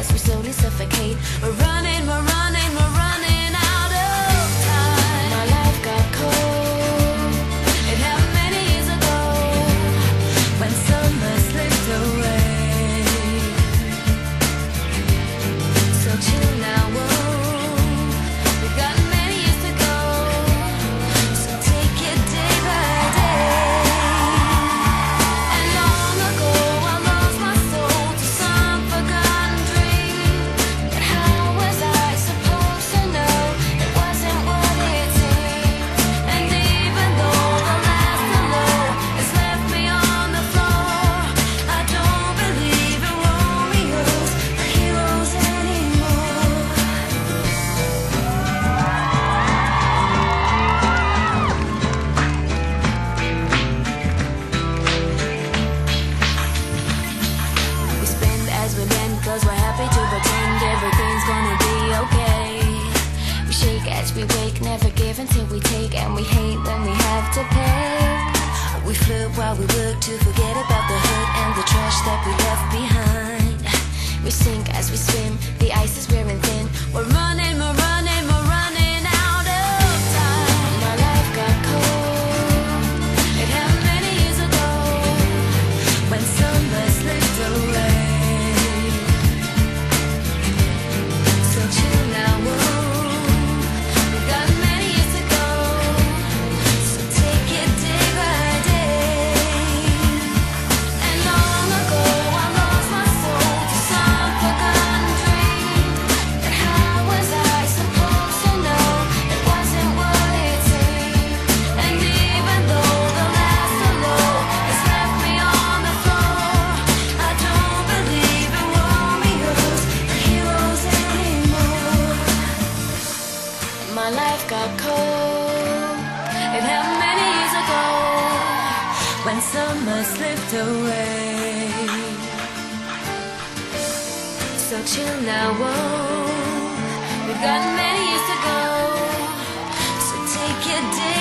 as we slowly suffocate. We're running, we're running, we're running out of time. My life got cold. It happened many years ago when summer slipped away. So chill now, whoa. We've got many years to go. So take it day by day. And long ago I lost my soul to some forgotten dream. But how was I supposed to know it wasn't what it seemed? And even though the last hello has left me on the floor, I don't believe in Romeos or heroes anymore. We spend as we lend, cause we're happy to pretend everything's gonna be okay. We shake as we wake, never give until we take, and we hate when we have to pay. We flirt while we work to forget about the hurt and the trash that we left behind. We sink as we swim, the ice is wearing thin. We're running, we're running, we're running out of time. My life got cold. It happened many years ago when summer slipped away. So chill now, whoa. We've got many years to go. So take it day by day. And long ago I lost my soul to some forgotten dream. But how was I supposed to know it wasn't what it seemed? And even though the last hello has left me on the floor, I don't believe in Romeos or heroes anymore. My life got cold. It happened many years ago when summer slipped away. So chill now, whoa. We've got many years to go. So take it day